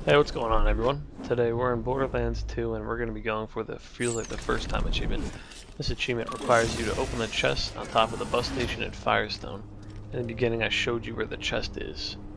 Hey, what's going on, everyone? Today we're in Borderlands 2 and we're going to be going for the Feels Like the First Time achievement. This achievement requires you to open the chest on top of the bus station at Firestone. In the beginning I showed you where the chest is.